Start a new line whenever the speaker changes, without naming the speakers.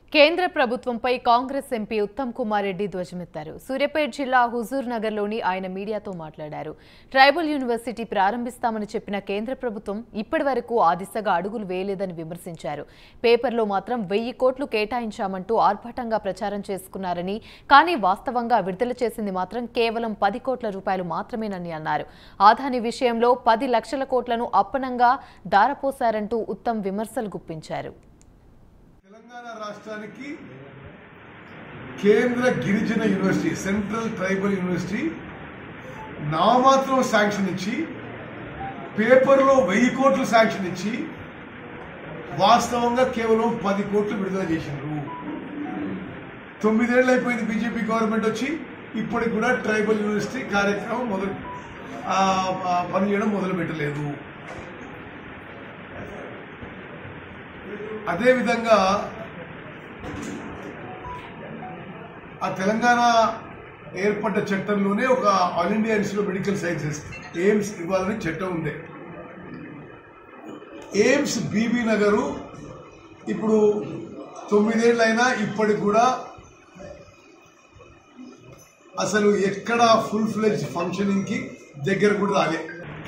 కేంద్ర ప్రభుత్వంపై కాంగ్రెస్ ఎంపీ ఉత్తమ్ కుమార్ రెడ్డి ధ్వజమెత్తారు. సూర్యాపేట జిల్లా హుజూర్ నగర్లోని ఆయన మీడియాతో మాట్లాడారు. ట్రైబల్ యూనివర్సిటీ ప్రారంభిస్తామని చెప్పిన కేంద్ర ప్రభుత్వం ఇప్పటివరకు ఆ దిశగా అడుగులు వేయలేదని విమర్శించారు. పేపర్లో మాత్రం 1000 కోట్లు కేటాయించామంటూ ఆర్భాటంగా ప్రచారం చేసుకున్నారని, కానీ వాస్తవంగా విడుదల చేసింది మాత్రం కేవలం 10 కోట్ల రూపాయలు మాత్రమేనని అన్నారు. ఆదాని విషయంలో 10 లక్షల కోట్లను అప్పనంగా దారపోశారంటూ ఉత్తమ్ విమర్శలు గుప్పించారు.
తెలంగాణ రాష్ట్రానికి కేంద్ర గిరిజన యూనివర్సిటీ, సెంట్రల్ ట్రైబల్ యూనివర్సిటీ నామాత్రం శాంక్షన్ ఇచ్చి, పేపర్లో 1000 కోట్లు శాంక్షన్ ఇచ్చి వాస్తవంగా కేవలం 10 కోట్లు విడుదల చేసినారు. 9 ఏళ్ళు అయిపోయింది బీజేపీ గవర్నమెంట్ వచ్చి, ఇప్పటికి కూడా ట్రైబల్ యూనివర్సిటీ కార్యక్రమం పనిచేయడం మొదలు పెట్టలేదు. అదేవిధంగా ఆ తెలంగాణ ఏర్పడ్డ చట్టంలోనే ఒక all India institute of medical sciences AIIMS ఇవ్వాలని చట్టం ఉంది. ఎయిమ్స్ బీబీ నగరు ఇప్పుడు 9 ఏళ్ళైనా ఇప్పటికి కూడా అసలు ఎక్కడ ఫుల్ ఫ్లెడ్జ్ ఫంక్షనింగ్ కి దగ్గర కూడా రాలే.